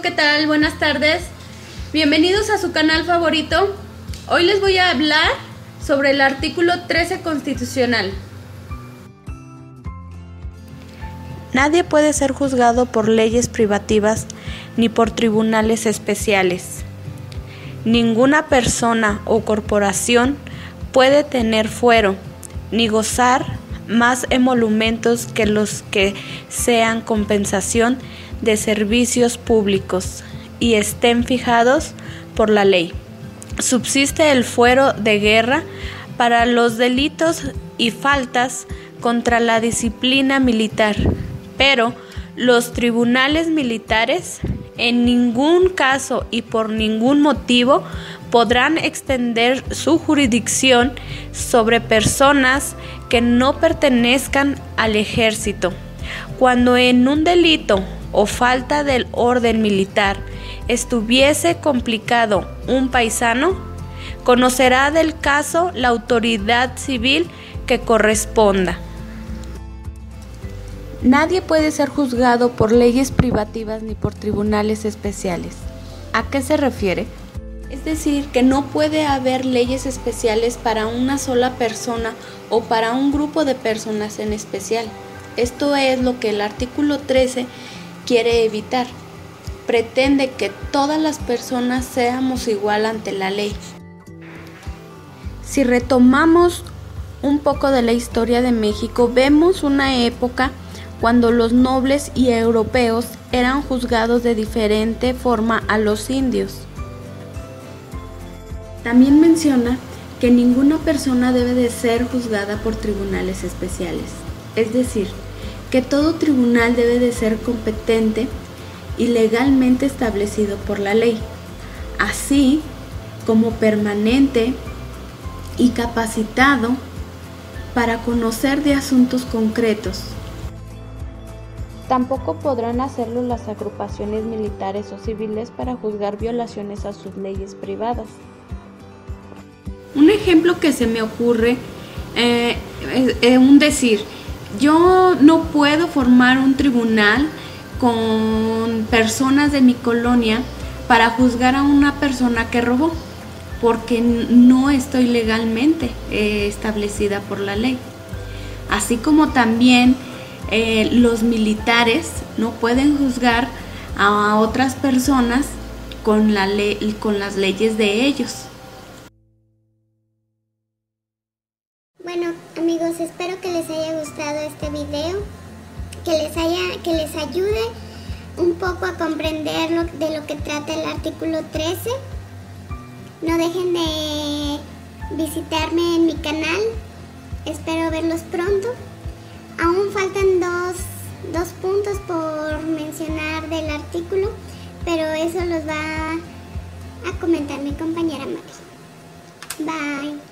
¿qué tal? Buenas tardes. Bienvenidos a su canal favorito. Hoy les voy a hablar sobre el artículo 13 constitucional. Nadie puede ser juzgado por leyes privativas ni por tribunales especiales. Ninguna persona o corporación puede tener fuero ni gozar más emolumentos que los que sean compensación de servicios públicos y estén fijados por la ley. Subsiste el fuero de guerra para los delitos y faltas contra la disciplina militar, pero los tribunales militares en ningún caso y por ningún motivo podrán extender su jurisdicción sobre personas que no pertenezcan al ejército. Cuando en un delito o falta del orden militar estuviese complicado un paisano, conocerá del caso la autoridad civil que corresponda. Nadie puede ser juzgado por leyes privativas ni por tribunales especiales. ¿A qué se refiere? Es decir, que no puede haber leyes especiales para una sola persona o para un grupo de personas en especial. Esto es lo que el artículo 13 quiere evitar. Pretende que todas las personas seamos igual ante la ley. Si retomamos un poco de la historia de México, vemos una época cuando los nobles y europeos eran juzgados de diferente forma a los indios. También menciona que ninguna persona debe de ser juzgada por tribunales especiales, es decir, que todo tribunal debe de ser competente y legalmente establecido por la ley, así como permanente y capacitado para conocer de asuntos concretos. Tampoco podrán hacerlo las agrupaciones militares o civiles para juzgar violaciones a sus leyes privadas. Un ejemplo que se me ocurre es un decir, yo no puedo formar un tribunal con personas de mi colonia para juzgar a una persona que robó, porque no estoy legalmente establecida por la ley. Así como también los militares no pueden juzgar a otras personas con las leyes de ellos. Bueno, amigos, espero que les haya gustado este video, que les ayude un poco a comprender de lo que trata el artículo 13. No dejen de visitarme en mi canal, espero verlos pronto. Aún faltan dos puntos por mencionar del artículo, pero eso los va a comentar mi compañera Mari. Bye.